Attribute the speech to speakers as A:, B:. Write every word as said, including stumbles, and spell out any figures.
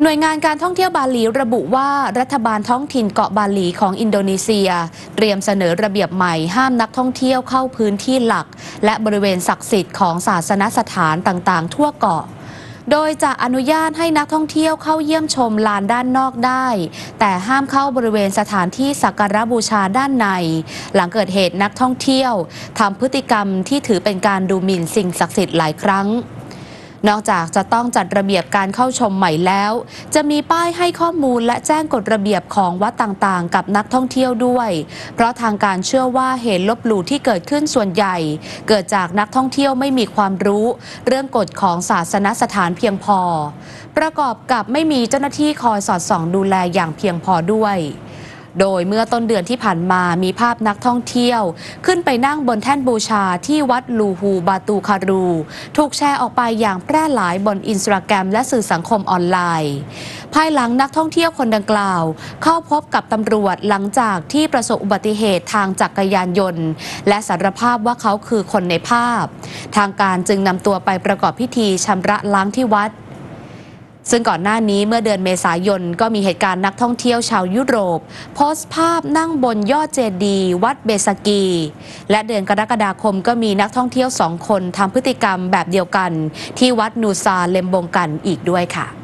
A: หน่วยงานการท่องเที่ยวบาหลีระบุว่ารัฐบาลท้องถิ่นเกาะบาหลีของอินโดนีเซียเตรียมเสนอระเบียบใหม่ห้ามนักท่องเที่ยวเข้าพื้นที่หลักและบริเวณศักดิ์สิทธิ์ของศาสนสถานต่างๆทั่วเกาะโดยจะอนุญาตให้นักท่องเที่ยวเข้าเยี่ยมชมลานด้านนอกได้แต่ห้ามเข้าบริเวณสถานที่สักการะบูชาด้านในหลังเกิดเหตุนักท่องเที่ยวทำพฤติกรรมที่ถือเป็นการดูหมิ่นสิ่งศักดิ์สิทธิ์หลายครั้งนอกจากจะต้องจัดระเบียบการเข้าชมใหม่แล้วจะมีป้ายให้ข้อมูลและแจ้งกฎระเบียบของวัดต่างๆกับนักท่องเที่ยวด้วยเพราะทางการเชื่อว่าเหตุลบหลู่ที่เกิดขึ้นส่วนใหญ่เกิดจากนักท่องเที่ยวไม่มีความรู้เรื่องกฎของศาสนสถานเพียงพอประกอบกับไม่มีเจ้าหน้าที่คอยสอดส่องดูแลอย่างเพียงพอด้วยโดยเมื่อต้นเดือนที่ผ่านมามีภาพนักท่องเที่ยวขึ้นไปนั่งบนแท่นบูชาที่วัดลูฮูบาตูคารูถูกแชร์ออกไปอย่างแพร่หลายบนอินสตาแกรมและสื่อสังคมออนไลน์ภายหลังนักท่องเที่ยวคนดังกล่าวเข้าพบกับตำรวจหลังจากที่ประสบอุบัติเหตุทางจักรยานยนต์และสารภาพว่าเขาคือคนในภาพทางการจึงนำตัวไปประกอบพิธีชำระล้างที่วัดซึ่งก่อนหน้านี้เมื่อเดือนเมษายนก็มีเหตุการณ์นักท่องเที่ยวชาวยุโรปโพสต์ภาพนั่งบนยอดเจดีย์วัดเบสกีและเดือนกรกฎาคมก็มีนักท่องเที่ยวสองคนทำพฤติกรรมแบบเดียวกันที่วัดนูซาเลมบงกันอีกด้วยค่ะ